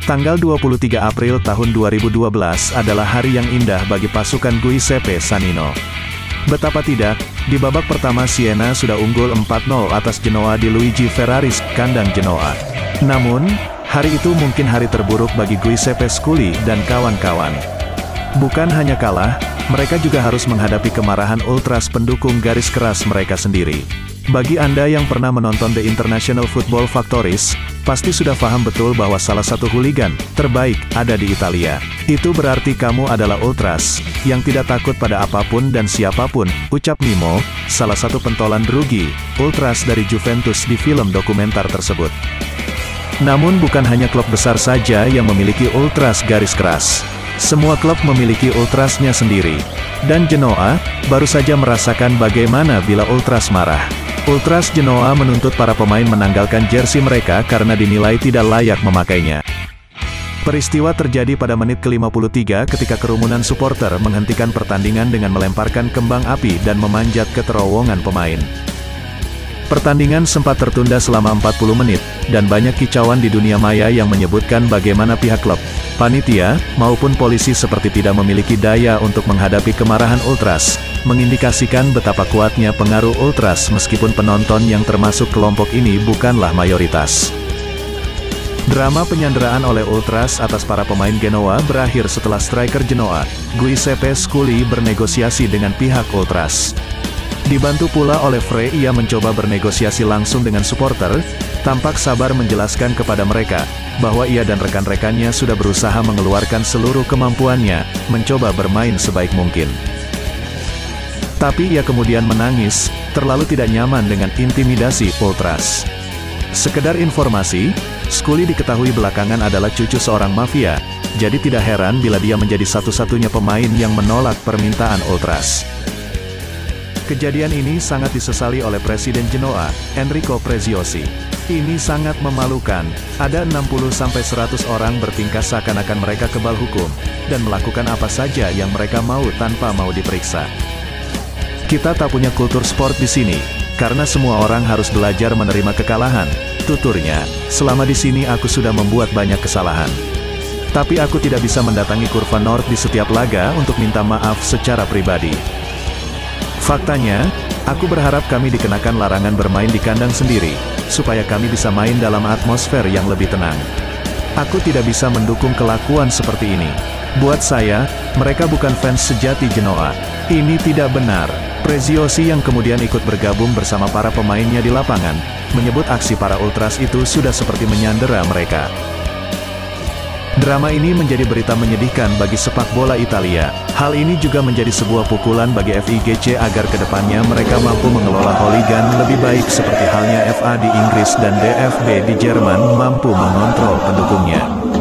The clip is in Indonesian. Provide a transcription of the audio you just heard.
Tanggal 23 April tahun 2012 adalah hari yang indah bagi pasukan Giuseppe Sannino. Betapa tidak, di babak pertama Siena sudah unggul 4-0 atas Genoa di Luigi Ferraris, kandang Genoa. Namun, hari itu mungkin hari terburuk bagi Giuseppe Scully dan kawan-kawan. Bukan hanya kalah, mereka juga harus menghadapi kemarahan ultras pendukung garis keras mereka sendiri. Bagi Anda yang pernah menonton The International Football Factories, pasti sudah paham betul bahwa salah satu hooligan terbaik ada di Italia. Itu berarti kamu adalah ultras, yang tidak takut pada apapun dan siapapun, ucap Mimo, salah satu pentolan Drughi, ultras dari Juventus di film dokumenter tersebut. Namun bukan hanya klub besar saja yang memiliki ultras garis keras. Semua klub memiliki ultrasnya sendiri. Dan Genoa, baru saja merasakan bagaimana bila ultras marah. Ultras Genoa menuntut para pemain menanggalkan jersey mereka karena dinilai tidak layak memakainya. Peristiwa terjadi pada menit ke-53 ketika kerumunan supporter menghentikan pertandingan dengan melemparkan kembang api dan memanjat ke terowongan pemain. Pertandingan sempat tertunda selama 40 menit, dan banyak kicauan di dunia maya yang menyebutkan bagaimana pihak klub, panitia, maupun polisi seperti tidak memiliki daya untuk menghadapi kemarahan ultras, mengindikasikan betapa kuatnya pengaruh ultras meskipun penonton yang termasuk kelompok ini bukanlah mayoritas. Drama penyanderaan oleh ultras atas para pemain Genoa berakhir setelah striker Genoa, Giuseppe Scully bernegosiasi dengan pihak ultras. Dibantu pula oleh Frey, ia mencoba bernegosiasi langsung dengan supporter, tampak sabar menjelaskan kepada mereka, bahwa ia dan rekan-rekannya sudah berusaha mengeluarkan seluruh kemampuannya, mencoba bermain sebaik mungkin. Tapi ia kemudian menangis, terlalu tidak nyaman dengan intimidasi ultras. Sekedar informasi, Scully diketahui belakangan adalah cucu seorang mafia, jadi tidak heran bila dia menjadi satu-satunya pemain yang menolak permintaan ultras. Kejadian ini sangat disesali oleh Presiden Genoa, Enrico Preziosi. Ini sangat memalukan, ada 60-100 orang bertingkah seakan-akan mereka kebal hukum, dan melakukan apa saja yang mereka mau tanpa mau diperiksa. Kita tak punya kultur sport di sini, karena semua orang harus belajar menerima kekalahan, tuturnya. Selama di sini aku sudah membuat banyak kesalahan. Tapi aku tidak bisa mendatangi Kurva Nord di setiap laga untuk minta maaf secara pribadi. Faktanya, aku berharap kami dikenakan larangan bermain di kandang sendiri, supaya kami bisa main dalam atmosfer yang lebih tenang. Aku tidak bisa mendukung kelakuan seperti ini. Buat saya, mereka bukan fans sejati Genoa. Ini tidak benar. Preziosi yang kemudian ikut bergabung bersama para pemainnya di lapangan, menyebut aksi para ultras itu sudah seperti menyandera mereka. Drama ini menjadi berita menyedihkan bagi sepak bola Italia. Hal ini juga menjadi sebuah pukulan bagi FIGC agar kedepannya mereka mampu mengelola hooligan lebih baik seperti halnya FA di Inggris dan DFB di Jerman mampu mengontrol pendukungnya.